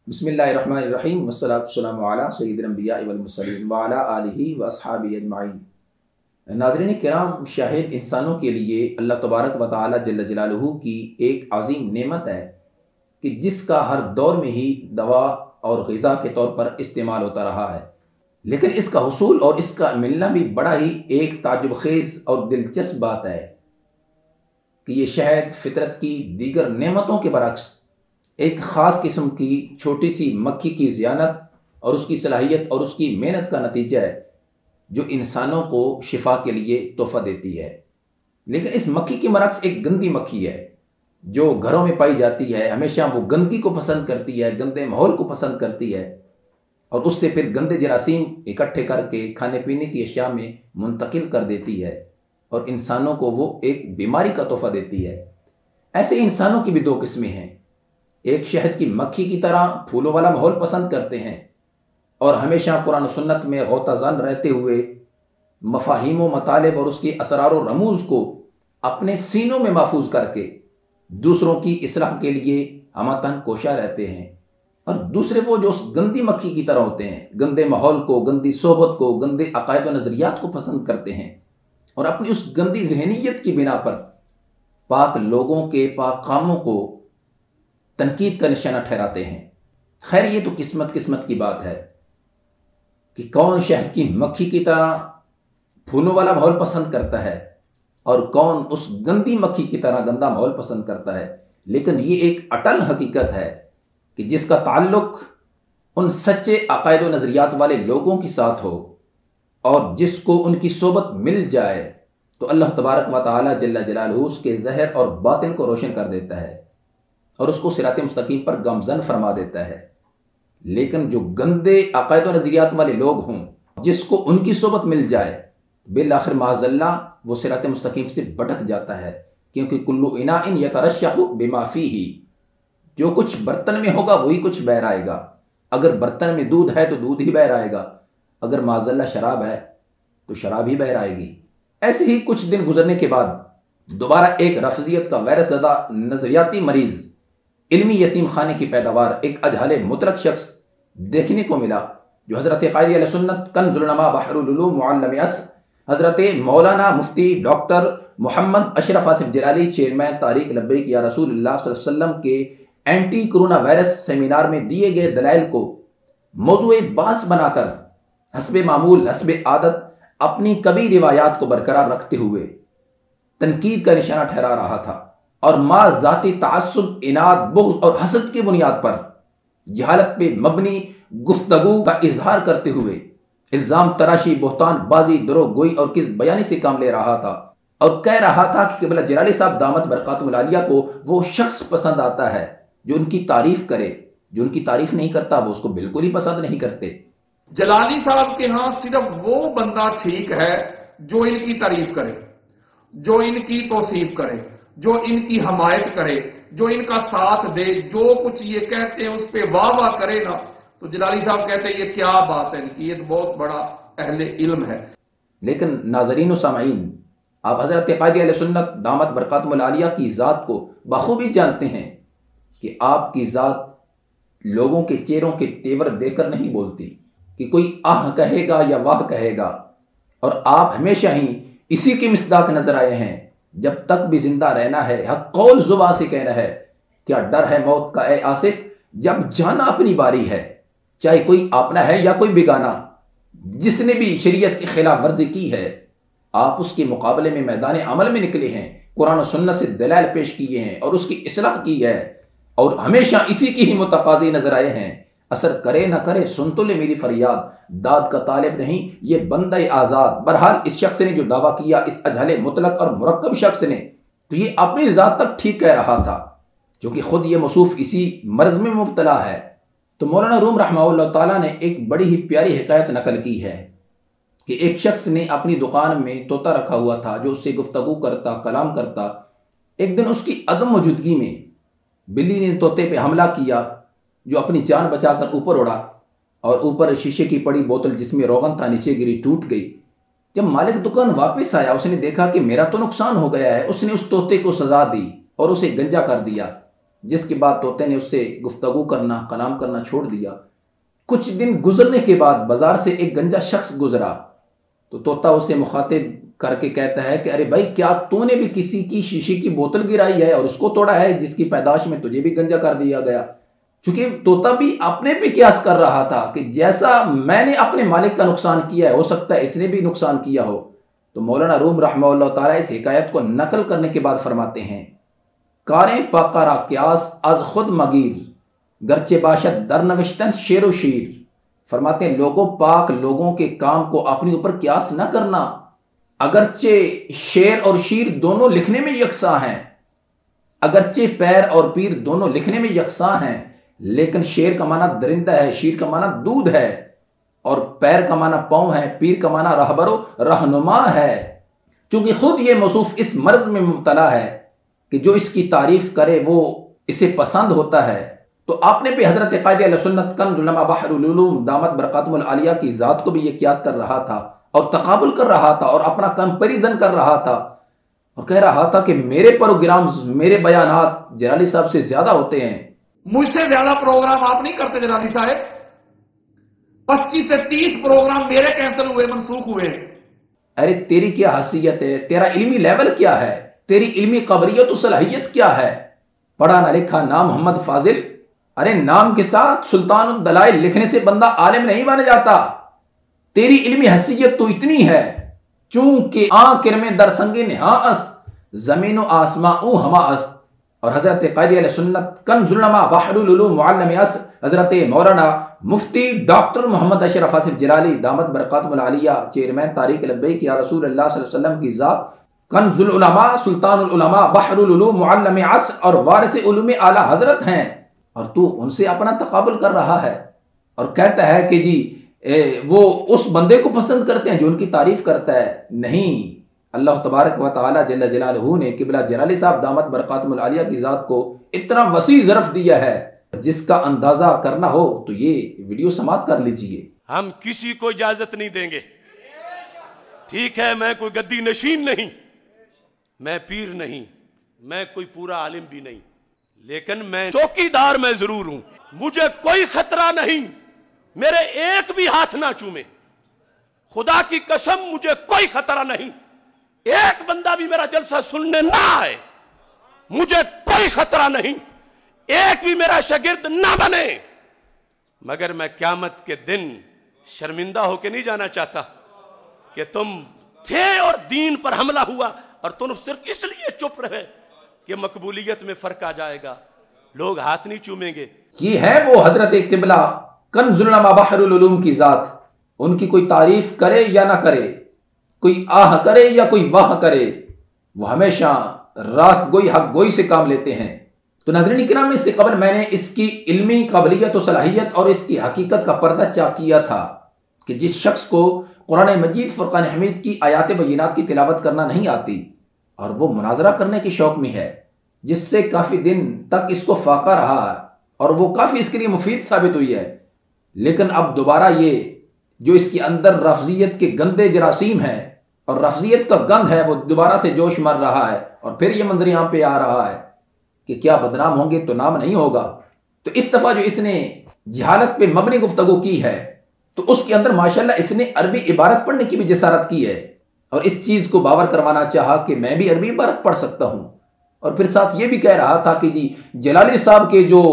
بسم اللہ الرحمن الرحیم والصلاۃ والسلام علی سید الانبیاء والمرسلین وعلی آلہ واصحابہ اجمعین۔ ناظرین کرام، شاہد انسانوں کے لیے اللہ تبارک و تعالی جل جلالہ کی ایک عظیم نعمت ہے کہ جس کا ہر دور میں ہی دوا اور غذا کے طور پر استعمال ہوتا رہا ہے، لیکن اس کا حصول اور اس کا ملنا بھی بڑا ہی ایک تعجب خیز اور دلچسپ بات ہے کہ یہ شہد فطرت کی دیگر نعمتوں کے برعکس ایک خاص قسم کی چھوٹی سی مکھی کی ذیانت اور اس کی صلاحیت اور اس کی محنت کا نتیجہ ہے جو انسانوں کو شفا کے لیے تحفہ دیتی ہے۔ لیکن اس مکھی کے برعکس ایک گندی مکھی ہے جو گھروں میں پائی جاتی ہے، ہمیشہ وہ گندگی کو پسند کرتی ہے، گندے ماحول کو پسند کرتی ہے اور اس سے پھر گندے جراثیم اکٹھے کر کے کھانے پینے کی اشیاء میں منتقل کر دیتی ہے اور انسانوں کو وہ ایک بیماری کا تحفہ دیتی ہے۔ ایسے انسانوں کی بھی دو قسمیں ہیں، ایک شہد کی مکھی کی طرح پھولوں والا ماحول پسند کرتے ہیں اور ہمیشہ قرآن و سنت میں غوطہ زن رہتے ہوئے مفاہیم و مطالب اور اس کی اسرار و رموز کو اپنے سینوں میں محفوظ کر کے دوسروں کی اصلاح کے لیے ہمہ کوشاں رہتے ہیں، اور دوسرے وہ جو اس گندی مکھی کی طرح ہوتے ہیں، گندے ماحول کو، گندی صحبت کو، گندے عقائد و نظریات کو پسند کرتے ہیں اور اپنی اس گندی ذہنیت کی بنا پر پاک لوگوں کے پاک کاموں کو تنقید کا نشانہ ٹھہراتے ہیں۔ خیر، یہ تو قسمت کی بات ہے کہ کون شہد کی مکھی کی طرح پھولوں والا ماحول پسند کرتا ہے اور کون اس گندی مکھی کی طرح گندا ماحول پسند کرتا ہے، لیکن یہ ایک اٹل حقیقت ہے کہ جس کا تعلق ان سچے عقائد و نظریات والے لوگوں کے ساتھ ہو اور جس کو ان کی صحبت مل جائے تو اللہ تبارک و تعالی جل جلالہ اس کے ظاہر اور باطن کو روشن کر دیتا ہے اور اس کو صراط مستقیم پر گامزن فرما دیتا ہے۔ لیکن جو گندے عقائد و نظریات والے لوگ ہوں، جس کو ان کی صحبت مل جائے، بالآخر معاذ اللہ وہ صراط مستقیم سے بھٹک جاتا ہے، کیونکہ کلو اناء یترشح بما فیہ، جو کچھ برتن میں ہوگا وہی کچھ بہر آئے گا۔ اگر برتن میں دودھ ہے تو دودھ ہی بہر آئے گا، اگر معاذ اللہ شراب ہے تو شراب ہی بہر آئے گی۔ ایسے ہی کچھ دن گزرنے کے بعد دوبارہ ایک رفضیت کا وائرس زدہ نظریاتی مریض، علمی یتیم خانے کی پیداوار، ایک اجہل مطلق شخص دیکھنے کو ملا جو حضرت قائد اہل سنت کنز العلماء بحر العلوم معلم عصر حضرت مولانا مفتی ڈاکٹر محمد اشرف آصف جلالی چیئرمین تحریک لبیک یا رسول اللہ صلی اللہ علیہ وسلم کے اینٹی کرونا وائرس سیمینار میں دیے گئے دلائل کو موضوع بحث بنا کر حسب معمول حسب عادت اپنی کبھی روایات کو برقرار رکھتے ہوئے تنقید کا نشانہ ٹھہرا رہا تھا اور ما ذاتی تعصب، اناد، بغض اور حسد کی بنیاد پر جہالت پہ مبنی گفتگو کا اظہار کرتے ہوئے الزام تراشی، بہتان بازی، دروغ گوئی اور کس بیانی سے کام لے رہا تھا اور کہہ رہا تھا کہ قبلہ جلالی صاحب دامت برکاتہم العالیہ کو وہ شخص پسند آتا ہے جو ان کی تعریف کرے، جو ان کی تعریف نہیں کرتا وہ اس کو بالکل ہی پسند نہیں کرتے۔ جلالی صاحب کے ہاں صرف وہ بندہ ٹھیک ہے جو ان کی تعریف کرے، جو ان کی توصیف کرے، جو ان کی حمایت کرے، جو ان کا ساتھ دے، جو کچھ یہ کہتے ہیں اس پہ واہ واہ کرے نا، تو جلالی صاحب کہتے ہیں یہ کیا بات ہے ان کی، یہ تو بہت بڑا اہل علم ہے۔ لیکن ناظرین و سامعین، آپ حضرت قائد اہل سنت دامت برکاتہم العالیہ کی ذات کو بخوبی جانتے ہیں کہ آپ کی ذات لوگوں کے چہروں کے تیور دے کر نہیں بولتی کہ کوئی آہ کہے گا یا واہ کہے گا، اور آپ ہمیشہ ہی اسی کی مصداق نظر آئے ہیں۔ جب تک بھی زندہ رہنا ہے حق قول زباں سے کہنا ہے، کیا ڈر ہے موت کا اے آصف، جب جانا اپنی باری ہے، چاہے کوئی اپنا ہے یا کوئی بیگانہ۔ جس نے بھی شریعت کی خلاف ورزی کی ہے آپ اس کے مقابلے میں میدان عمل میں نکلے ہیں، قرآن و سنت سے دلائل پیش کیے ہیں اور اس کی اصلاح کی ہے اور ہمیشہ اسی کی ہی متقاضی نظر آئے ہیں۔ اثر کرے نہ کرے سن تو لے میری فریاد، داد کا طالب نہیں یہ بندہ آزاد۔ بہرحال اس شخص نے جو دعویٰ کیا، اس اجہل مطلق اور مرکب شخص نے، تو یہ اپنی ذات تک ٹھیک کہہ رہا تھا کیونکہ خود یہ موصوف اسی مرض میں مبتلا ہے۔ تو مولانا روم رحمہ اللہ تعالیٰ نے ایک بڑی ہی پیاری حکایت نقل کی ہے کہ ایک شخص نے اپنی دکان میں طوطا رکھا ہوا تھا جو اس سے گفتگو کرتا، کلام کرتا۔ ایک دن اس کی عدم موجودگی میں بلی نے طوطے پہ حملہ کیا جو اپنی جان بچا کر اوپر اڑا اور اوپر شیشے کی پڑی بوتل جس میں روغن تھا نیچے گری، ٹوٹ گئی۔ جب مالک دکان واپس آیا اس نے دیکھا کہ میرا تو نقصان ہو گیا ہے۔ اس نے اس طوطے کو سزا دی اور اسے گنجا کر دیا جس کے بعد طوطے نے اس سے گفتگو کرنا کلام کرنا چھوڑ دیا۔ کچھ دن گزرنے کے بعد بازار سے ایک گنجا شخص گزرا تو طوطا اسے مخاطب کر کے کہتا ہے کہ ارے بھائی، کیا تو نے بھی کسی کی شیشے کی بوتل گرائی ہے اور اس کو توڑا ہے جس کی پیدائش میں تجھے بھی گنجا کر دیا گیا؟ چونکہ طوطا بھی اپنے پہ قیاس کر رہا تھا کہ جیسا میں نے اپنے مالک کا نقصان کیا ہے ہو سکتا ہے اس نے بھی نقصان کیا ہو۔ تو مولانا روم رحمہ اللہ تعالیٰ اس حکایت کو نقل کرنے کے بعد فرماتے ہیں، کاریں پاکارا قیاس از خود مگیر گرچہ باشد در نوشتن شیر و شیر۔ فرماتے ہیں لوگوں پاک لوگوں کے کام کو اپنے اوپر قیاس نہ کرنا، اگرچہ شیر اور شیر دونوں لکھنے میں یکساں ہیں، اگرچہ پیر اور پیر دونوں لکھنے میں یکساں ہیں، لیکن شیر کا معنی درندہ ہے، شیر کا معنی دودھ ہے، اور پیر کا معنی پاؤں ہے، پیر کا معنی رہبر و رہنما ہے۔ چونکہ خود یہ موصوف اس مرض میں مبتلا ہے کہ جو اس کی تعریف کرے وہ اسے پسند ہوتا ہے، تو آپ نے بھی حضرت قائد اہل سنت کنز العلماء بحر العلوم دامت برکاتہم العالیہ کی ذات کو بھی یہ قیاس کر رہا تھا اور تقابل کر رہا تھا اور اپنا کمپیریزن کر رہا تھا اور کہہ رہا تھا کہ میرے پروگرامز میرے بیانات جلالی صاحب سے زیادہ ہوتے ہیں۔ مجھ سے زیادہ پروگرام آپ نہیں کرتے جلالی صاحب، 25 سے 30 پروگرام میرے کینسل ہوئے، منسوخ ہوئے۔ ارے تیری کیا حیثیت ہے، تیرا علمی لیول کیا ہے، تیری علمی قابلیت و صلاحیت کیا ہے؟ پڑھا نہ لکھا نام محمد فاضل، ارے نام کے ساتھ سلطان الدلائل لکھنے سے بندہ عالم نہیں بن جاتا۔ تیری علمی حیثیت تو اتنی ہے چونکہ کرم در سنگ نہا است زمین و آسماں او ہما است۔ اور حضرت قائد اہل سنت کنز العلماء بحر العلوم معلم اصر حضرت مولانا مفتی ڈاکٹر محمد اشرف آصف جلالی دامت برکاتہم العالیہ چیئرمین تحریک لبیک یا رسول اللہ صلی اللہ علیہ وسلم کی ذات کنز العلماء سلطان العلماء بحر العلوم معلم عصر اور وارث علوم اعلیٰ حضرت ہیں، اور تو ان سے اپنا تقابل کر رہا ہے اور کہتا ہے کہ جی وہ اس بندے کو پسند کرتے ہیں جو ان کی تعریف کرتا ہے۔ نہیں، اللہ تبارک و تعالی جل جلالہ نے قبلہ جلالی صاحب دامت برکاتہم العالیہ کی ذات کو اتنا وسیع ظرف دیا ہے، جس کا اندازہ کرنا ہو تو یہ ویڈیو سماعت کر لیجئے۔ ہم کسی کو اجازت نہیں دیں گے، ٹھیک ہے؟ میں کوئی گدی نشین نہیں، میں پیر نہیں، میں کوئی پورا عالم بھی نہیں، لیکن میں چوکیدار میں ضرور ہوں۔ مجھے کوئی خطرہ نہیں، میرے ایک بھی ہاتھ نہ چومے، خدا کی قسم مجھے کوئی خطرہ نہیں، ایک بندہ بھی میرا جلسہ سننے نہ آئے، مجھے کوئی خطرہ نہیں، ایک بھی میرا شاگرد نہ بنے، مگر میں قیامت کے دن شرمندہ ہو کے نہیں جانا چاہتا کہ تم تھے اور دین پر حملہ ہوا اور تم صرف اس لیے چپ رہے کہ مقبولیت میں فرق آ جائے گا، لوگ ہاتھ نہیں چومیں گے۔ یہ ہے وہ حضرت قبلہ کنز العلماء بحر العلوم کی ذات، ان کی کوئی تعریف کرے یا نہ کرے، کوئی آہ کرے یا کوئی واہ کرے، وہ ہمیشہ راست گوئی حق گوئی سے کام لیتے ہیں۔ تو ناظرین کرام، اس سے قبل میں نے اس کی علمی قابلیت و صلاحیت اور اس کی حقیقت کا پردہ چاک کیا تھا کہ جس شخص کو قرآن مجید فرقان حمید کی آیات بینات کی تلاوت کرنا نہیں آتی اور وہ مناظرہ کرنے کے شوق میں ہے، جس سے کافی دن تک اس کو فاقہ رہا ہے اور وہ کافی اس کے لیے مفید ثابت ہوئی ہے، لیکن اب دوبارہ یہ جو اس کے اندر رفضیت کے گندے جراثیم ہیں اور رفضیت کا گند ہے وہ دوبارہ سے جوش مر رہا ہے، اور پھر یہ منظر یہاں پہ آ رہا ہے کہ کیا بدنام ہوں گے تو نام نہیں ہوگا۔ تو اس دفعہ جو اس نے جہالت پہ مبنی گفتگو کی ہے تو اس کے اندر ماشاءاللہ اس نے عربی عبارت پڑھنے کی بھی جسارت کی ہے اور اس چیز کو باور کروانا چاہا کہ میں بھی عربی عبارت پڑھ سکتا ہوں، اور پھر ساتھ یہ بھی کہہ رہا تھا کہ جی جلالی صاحب کے جو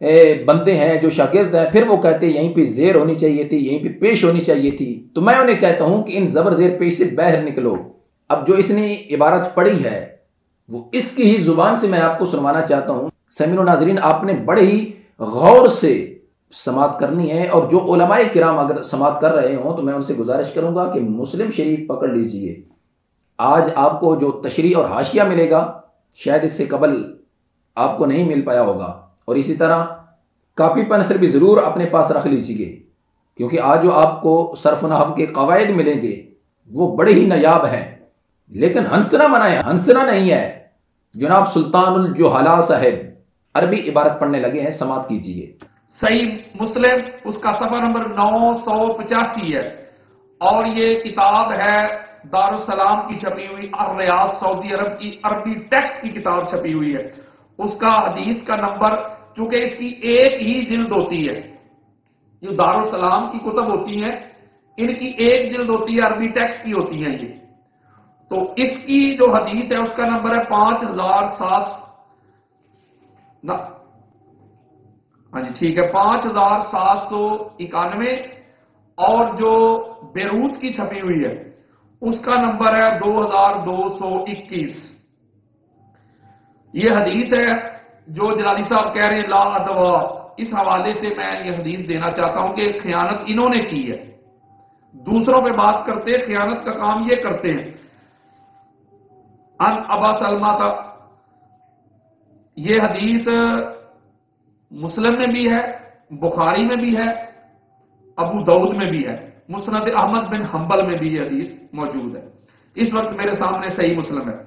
بندے ہیں جو شاگرد ہیں پھر وہ کہتے ہیں یہیں پہ زیر ہونی چاہیے تھی، یہیں پہ پیش ہونی چاہیے تھی، تو میں انہیں کہتا ہوں کہ ان زبر زیر پیش سے باہر نکلو۔ اب جو اس نے عبارت پڑھی ہے وہ اس کی ہی زبان سے میں آپ کو سنوانا چاہتا ہوں۔ سامعین و ناظرین، آپ نے بڑے ہی غور سے سماعت کرنی ہے، اور جو علماء کرام اگر سماعت کر رہے ہوں تو میں ان سے گزارش کروں گا کہ مسلم شریف پکڑ لیجئے۔ آج آپ کو جو تشریح اور حاشیہ ملے گا شاید اس سے قبل آپ کو نہیں مل پایا ہوگا، اور اسی طرح کاپی پنسل بھی ضرور اپنے پاس رکھ لیجئے، کیونکہ آج جو آپ کو صرف و نحو کے قواعد ملیں گے وہ بڑے ہی نایاب ہیں، لیکن ہنسنا منع ہے، ہنسنا نہیں ہے۔ جناب سلطان الجہلاء صاحب عربی عبارت پڑھنے لگے ہیں، سماعت کیجئے۔ صحیح مسلم اس کا صفحہ نمبر 985 ہے، اور یہ کتاب ہے دارالسلام کی چھپی ہوئی، الریاض سعودی عرب کی عربی ٹیکسٹ کی کتاب چھپی ہوئی ہے، اس کا حدیث کا نمبر، چونکہ اس کی ایک ہی جلد ہوتی ہے، جو دارالسلام کی کتب ہوتی ہیں ان کی ایک جلد ہوتی ہے، عربی ٹیکسٹ کی ہوتی ہیں یہ، تو اس کی جو حدیث ہے اس کا نمبر ہے 5791، ہاں جی ٹھیک ہے 5791، اور جو بیروت کی چھپی ہوئی ہے اس کا نمبر ہے 2221۔ یہ حدیث ہے جو جلالی صاحب کہہ رہے ہیں لا ادوا، اس حوالے سے میں یہ حدیث دینا چاہتا ہوں کہ خیانت انہوں نے کی ہے، دوسروں پہ بات کرتے، خیانت کا کام یہ کرتے ہیں۔ ان ابا سلمہ تھا، یہ حدیث مسلم میں بھی ہے، بخاری میں بھی ہے، ابو داؤد میں بھی ہے، مسند احمد بن حنبل میں بھی یہ حدیث موجود ہے، اس وقت میرے سامنے صحیح مسلم ہے۔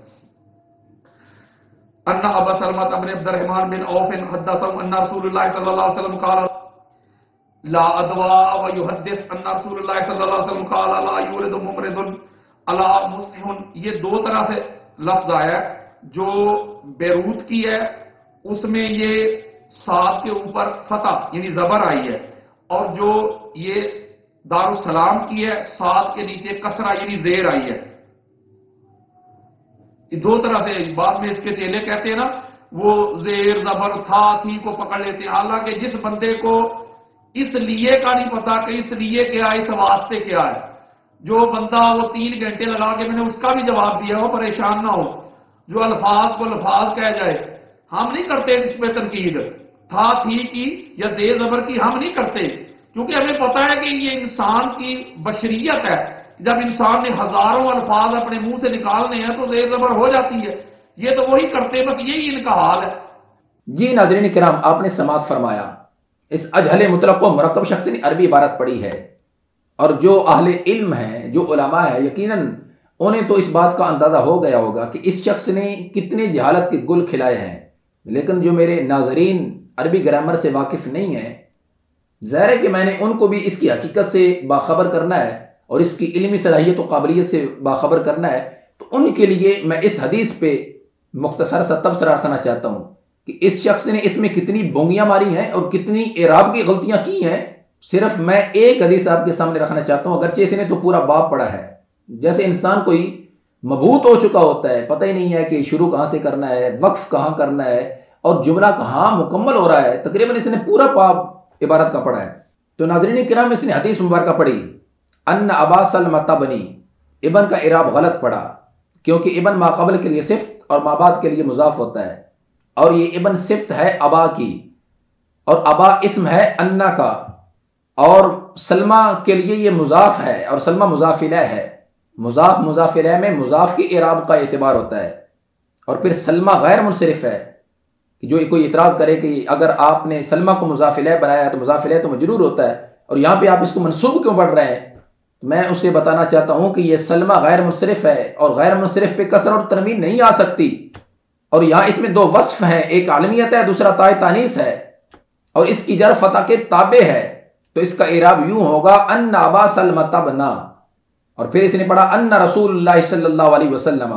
ان ابا سلمہ بن عبد الرحمن بن عوف حدثهم ان رسول اللہ صلی اللہ علیہ وسلم قال لا ادوا ويحدث ان رسول اللہ صلی اللہ علیہ وسلم قال لا يولد ممرض الا مصلح۔ یہ دو طرح سے لفظ آیا ہے، جو بیروت کی ہے اس میں یہ صاد کے اوپر فتح یعنی زبر آئی ہے، اور جو یہ دارالسلام کی ہے صاد کے نیچے کسرہ یعنی زیر آئی ہے۔ دو طرح سے، بعد میں اس کے چیلے کہتے ہیں نا وہ زیر زبر تھا تھی کو پکڑ لیتے ہیں، حالانکہ جس بندے کو اس لیے کا نہیں پتا کہ اس لیے کیا ہے، اس واسطے کیا ہے، جو بندہ وہ 3 گھنٹے لگا کے میں نے اس کا بھی جواب دیا ہو، پریشان نہ ہو، جو الفاظ کو الفاظ کہہ جائے، ہم نہیں کرتے اس پہ تنقید، تھا تھی کی یا زیر زبر کی ہم نہیں کرتے، کیونکہ ہمیں پتا ہے کہ یہ انسان کی بشریت ہے، جب انسان نے ہزاروں الفاظ اپنے منہ سے نکالنے ہیں تو زیر زبر ہو جاتی ہے، یہ تو وہی کرتے، بس یہی ان کا حال ہے۔ جی ناظرین کرام، آپ نے سماعت فرمایا، اس اجہل مطلق و مرکب شخص نے عربی عبارت پڑھی ہے، اور جو اہل علم ہیں، جو علماء ہیں، یقیناً انہیں تو اس بات کا اندازہ ہو گیا ہوگا کہ اس شخص نے کتنے جہالت کے گل کھلائے ہیں، لیکن جو میرے ناظرین عربی گرامر سے واقف نہیں ہیں، ظاہر ہے کہ میں نے ان کو بھی اس کی حقیقت سے باخبر کرنا ہے اور اس کی علمی صلاحیت و قابلیت سے باخبر کرنا ہے، تو ان کے لیے میں اس حدیث پہ مختصر سا تبصرہ رکھنا چاہتا ہوں کہ اس شخص نے اس میں کتنی بونگیاں ماری ہیں اور کتنی اعراب کی غلطیاں کی ہیں۔ صرف میں ایک حدیث آپ کے سامنے رکھنا چاہتا ہوں، اگرچہ اس نے تو پورا باب پڑھا ہے، جیسے انسان کوئی مبہوت ہو چکا ہوتا ہے، پتہ ہی نہیں ہے کہ شروع کہاں سے کرنا ہے، وقف کہاں کرنا ہے اور جملہ کہاں مکمل ہو رہا ہے، تقریباً اس نے پورا باب عبارت کا پڑھا ہے۔ تو ناظرین کرام، اس نے حدیث مبارکہ پڑھی ان ابا سلمہ بنی، ابن کا اعراب غلط پڑھا، کیونکہ ابن ما قبل کے لیے صفت اور ما بعد کے لیے مضاف ہوتا ہے، اور یہ ابن صفت ہے ابا کی، اور ابا اسم ہے انا کا، اور سلمہ کے لیے یہ مضاف ہے اور سلمہ مضاف الیہ ہے۔ مضاف مضاف الیہ میں مضاف کے اعراب کا اعتبار ہوتا ہے، اور پھر سلمہ غیر منصرف ہے، کہ جو کوئی اعتراض کرے کہ اگر آپ نے سلمہ کو مضاف الیہ بنایا ہے تو مضاف الیہ تو مجرور ہوتا ہے، اور یہاں پہ آپ اس کو منصوب کیوں پڑھ رہے ہیں؟ میں اسے بتانا چاہتا ہوں کہ یہ سلمہ غیر منصرف ہے، اور غیر منصرف پہ کسر اور تنوین نہیں آ سکتی، اور یہاں اس میں 2 وصف ہیں، ایک عالمیت ہے، دوسرا تائے تانیث ہے، اور اس کی جر فتح کے تابع ہے، تو اس کا اعراب یوں ہوگا ان ابا سلمہ بنا، اور پھر اس نے پڑھا ان رسول اللہ صلی اللہ علیہ وسلم،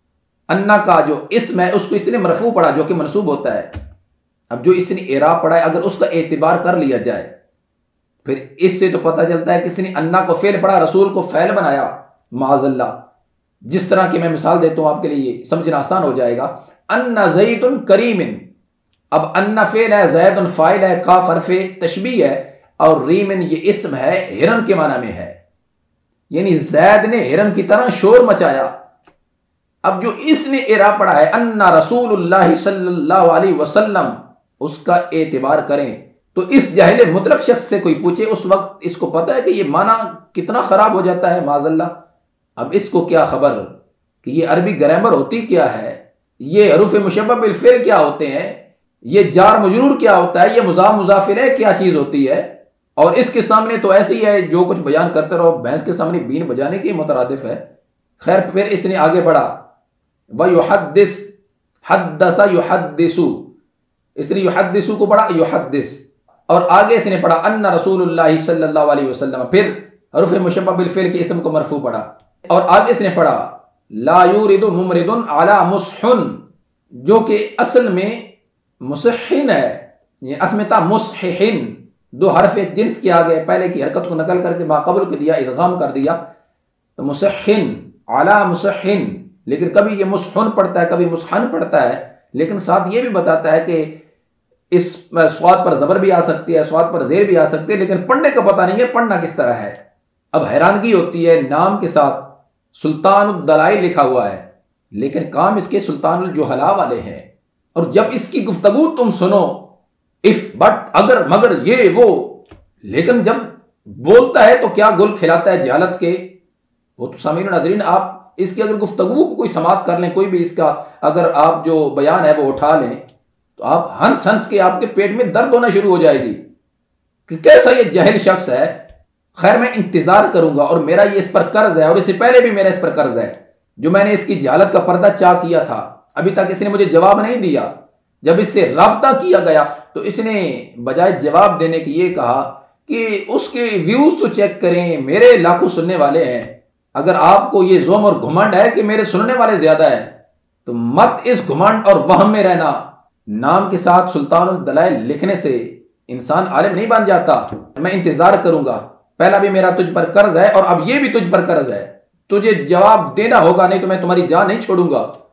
انا کا جو اسم ہے اس کو اس نے مرفوع پڑھا جو کہ منصوب ہوتا ہے۔ اب جو اس نے اعراب پڑھا ہے اگر اس کا اعتبار کر لیا جائے، پھر اس سے تو پتہ چلتا ہے کہ اس نے انا کو فعل پڑھا، رسول کو فعل بنایا، معاذ اللہ، جس طرح کی میں مثال دیتا ہوں آپ کے لیے سمجھنا آسان ہو جائے گا۔ ان زید کریم، اب ان فعل ہے، زید فاعل ہے، کاف حرف تشبیہ ہے، اور ریمن یہ اسم ہے، ہرن کے معنی میں ہے، یعنی زید نے ہرن کی طرح شور مچایا۔ اب جو اس نے اعراب پڑھا ہے ان رسول اللہ صلی اللہ علیہ وسلم، اس کا اعتبار کریں تو اس جاہل مطلق شخص سے کوئی پوچھے اس وقت اس کو پتہ ہے کہ یہ معنی کتنا خراب ہو جاتا ہے، معاذ اللہ۔ اب اس کو کیا خبر کہ یہ عربی گرامر ہوتی کیا ہے، یہ حروف مشبہ بالفعل کیا ہوتے ہیں، یہ جار مجرور کیا ہوتا ہے، یہ مضاف مضاف الیہ کیا چیز ہوتی ہے، اور اس کے سامنے تو ایسے ہی ہے جو کچھ بیان کرتے رہو بھینس کے سامنے بین بجانے کی مترادف ہے۔ خیر پھر اس نے آگے بڑھا وَيُحَدِّث حَدَّثَ يُحَدِّثُ، اس نے یحدثو کو پڑھا یحدث، اور آگے اس نے پڑھا ان رسول اللہ صلی اللہ علیہ وسلم، پھر حروف مشبہ بالفعل کے اسم کو مرفوع پڑھا، اور آگے اس نے پڑھا لا یورد ممرد علی مصح، جو کہ اصل میں مسحن ہے، یہ اسمتا مسحن، دو حرف ایک جنس کے آگے پہلے کی حرکت کو نقل کر کے ماقبل کے دیا، ادغام کر دیا، تو مسحن علی مسحن، لیکن کبھی یہ مسحن پڑھتا ہے کبھی مسحن پڑھتا ہے، لیکن ساتھ یہ بھی بتاتا ہے کہ اس صاد پر زبر بھی آ سکتی ہے، صاد پر زیر بھی آ سکتی ہے، لیکن پڑھنے کا پتہ نہیں ہے پڑھنا کس طرح ہے۔ اب حیرانگی ہوتی ہے، نام کے ساتھ سلطان الدلائل لکھا ہوا ہے لیکن کام اس کے سلطان الجہلا والے ہیں، اور جب اس کی گفتگو تم سنو اف بٹ اگر مگر یہ وہ، لیکن جب بولتا ہے تو کیا گل کھلاتا ہے جہالت کے۔ وہ تو سامعین و ناظرین، آپ اس کی اگر گفتگو کو کوئی سماعت کر لیں، کوئی بھی اس کا اگر آپ جو بیان ہے وہ اٹھا لیں تو آپ ہنس ہنس کے آپ کے پیٹ میں درد ہونا شروع ہو جائے گی کہ کیسا یہ جاہل شخص ہے۔ خیر میں انتظار کروں گا، اور میرا یہ اس پر قرض ہے، اور اس سے پہلے بھی میرا اس پر قرض ہے، جو میں نے اس کی جہالت کا پردہ چاک کیا تھا، ابھی تک اس نے مجھے جواب نہیں دیا۔ جب اس سے رابطہ کیا گیا تو اس نے بجائے جواب دینے کی یہ کہا کہ اس کے ویوز تو چیک کریں، میرے لاکھوں سننے والے ہیں، اگر آپ کو یہ زوم اور گھمنڈ ہے کہ میرے سننے والے زیادہ ہیں تو مت اس گھمنڈ اور وہم میں رہنا۔ نام کے ساتھ سلطان الدلائل لکھنے سے انسان عالم نہیں بن جاتا۔ میں انتظار کروں گا، پہلا بھی میرا تجھ پر قرض ہے اور اب یہ بھی تجھ پر قرض ہے، تجھے جواب دینا ہوگا، نہیں تو میں تمہاری جان نہیں چھوڑوں گا۔